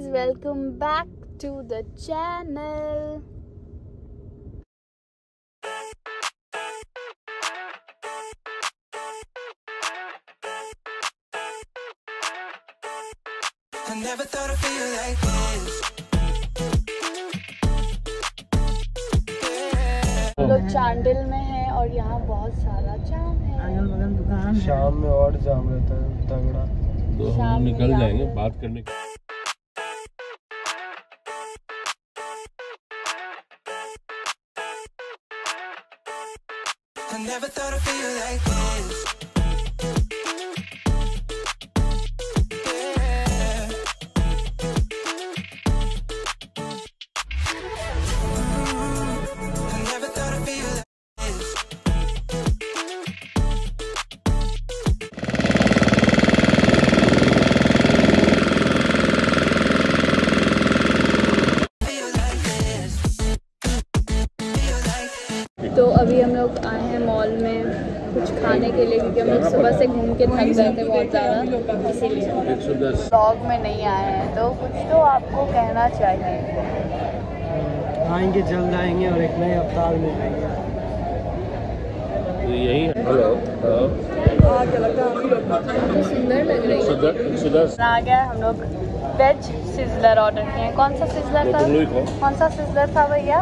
welcome back to the channel. I never thought I'd feel like this. हम लोग चांडिल में हैं और यहाँ बहुत सारा जाम है। अगल बगल दुकान है। शाम में और जाम रहता है तगड़ा। तो हम निकल जाएंगे बात करने के। I never thought I'd feel like this. तो अभी हम लोग आए हैं मॉल में कुछ खाने के लिए, क्योंकि हम लोग सुबह से घूम के थक गए थे बहुत ज़्यादा, इसीलिए ब्लॉग में नहीं आए हैं। तो कुछ तो आपको कहना चाहिए। आएंगे, जल्द आएंगे और एक नए अवतार में आएंगे। यही हेलो तो सुंदर लग रही है। आ गया, हम लोग वेज सिजलर ऑर्डर किए हैं। कौन सा सिजलर था? कौन सा सिजलर था भैया?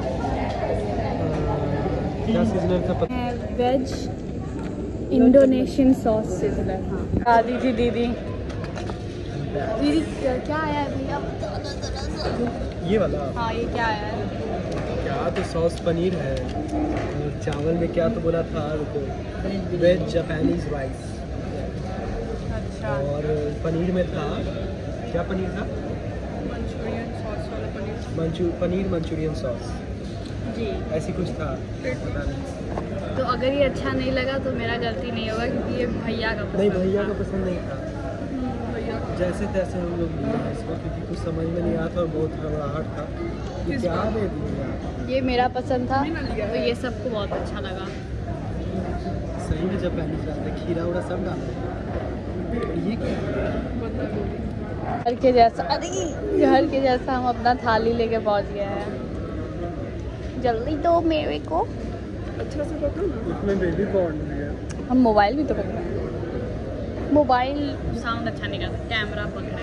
क्या सिजलर था पता? Veg Indonesian sauce sizzler. हाँ दीदी दीदी दीदी क्या आया है भैया? ये वाला? हाँ ये क्या आया है? क्या तो सॉस पनीर है और चावल में क्या तो बोला था वेज जापानीज राइस। अच्छा। और पनीर में था क्या? पनीर था मंचूरियन सॉस वाला पनीर। पनीर मंचूरियन सॉस जी, ऐसी कुछ था, पता नहीं। तो अगर ये अच्छा नहीं लगा तो मेरा गलती नहीं होगा, क्योंकि ये भैया का पसंद नहीं, भैया को पसंद नहीं था। भैया जैसे तैसे हम लोग लिए इसको, क्योंकि कुछ समझ में नहीं आता और बहुत घबराहट था। ये क्या दे दिया? ये मेरा पसंद था, तो ये सबको बहुत अच्छा लगा। सही में जब पहली जाते खीरा उड़ा सब डाला। ये क्या? घर के जैसा, अरे घर के जैसा हम अपना थाली लेके पहुंच गए हैं। जल्दी दो मेरे को। अच्छा से पकड़ो ना। इसमें बेबी कॉर्न भी है। हम मोबाइल भी तो पकड़े। मोबाइल साउंड अच्छा नहीं करता, कैमरा पकड़े।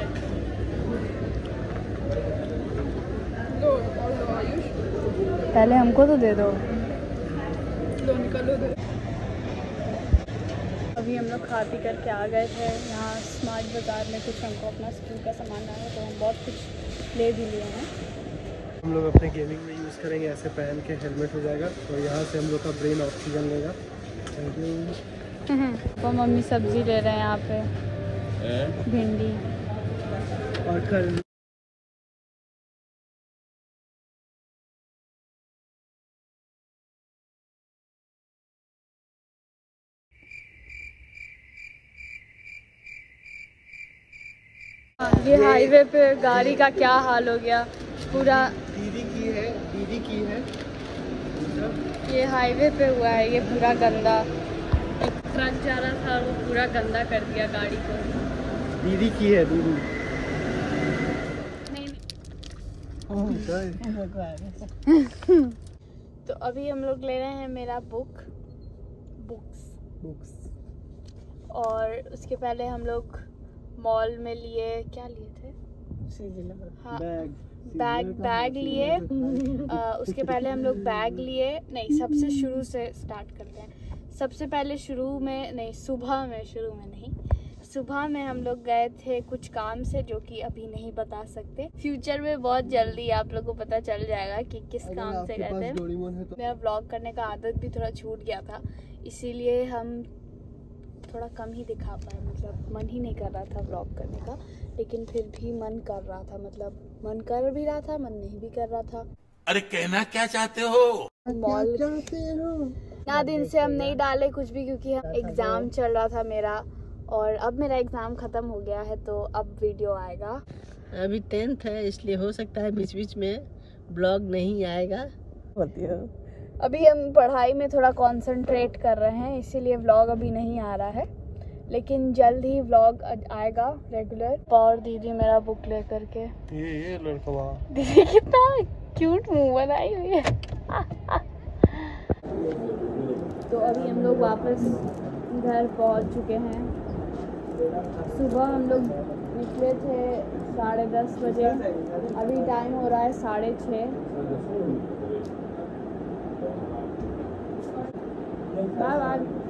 पहले हमको तो दे दो। निकालो दे। अभी हम लोग खा पी करके आ गए थे यहाँ स्मार्ट बाज़ार में। कुछ हमको अपना स्कूल का सामान आया तो हम बहुत कुछ ले भी लिए हैं। हम लोग अपने गेमिंग में यूज़ करेंगे, ऐसे पहन के हेलमेट हो जाएगा और यहाँ से हम लोग का ब्रेन ऑक्सीजन लेगा। Thank you. तो मम्मी सब्जी ले रहे हैं यहाँ पे, भिंडी। और कल ये हाईवे पे गाड़ी का क्या हाल हो गया पूरा। दीदी की है। ये हाईवे पे हुआ है ये पूरा गंदा। एक ट्रक जा रहा था, वो पूरा गंदा कर दिया गाड़ी को। दीदी की है दीदी। नहीं नहीं। तो अभी हम लोग ले रहे हैं मेरा बुक्स। और उसके पहले हम लोग मॉल में लिए, क्या लिए थे? हाँ, बैग लिए। उसके पहले हम लोग बैग लिए। नहीं, सबसे शुरू से स्टार्ट करते हैं। सबसे पहले सुबह में हम लोग गए थे कुछ काम से, जो कि अभी नहीं बता सकते। फ्यूचर में बहुत जल्दी आप लोगों को पता चल जाएगा कि किस काम से गए थे। मेरा व्लॉग करने का आदत भी थोड़ा छूट गया था, इसीलिए हम थोड़ा कम ही दिखा पाए। मतलब मन ही नहीं कर रहा था व्लॉग करने का, लेकिन फिर भी मन कर रहा था। मतलब मन कर भी रहा था, मन नहीं भी कर रहा था। अरे कहना क्या चाहते हो? मॉल ना दिन से हम नहीं डाले कुछ भी, क्योंकि एग्जाम चल रहा था मेरा, और अब मेरा एग्जाम खत्म हो गया है, तो अब वीडियो आएगा। अभी 10th है, इसलिए हो सकता है बीच बीच में ब्लॉग नहीं आएगा। अभी हम पढ़ाई में थोड़ा कंसंट्रेट कर रहे हैं, इसीलिए व्लॉग अभी नहीं आ रहा है। लेकिन जल्द ही व्लॉग आएगा रेगुलर। और दीदी मेरा बुक लेकर के, ये लड़का वहाँ दीदी कितना क्यूट मुंह बनाई हुई है। तो अभी हम लोग वापस घर पहुंच चुके हैं। सुबह हम लोग निकले थे 10:30 बजे, अभी टाइम हो रहा है 6:30। Bye bye.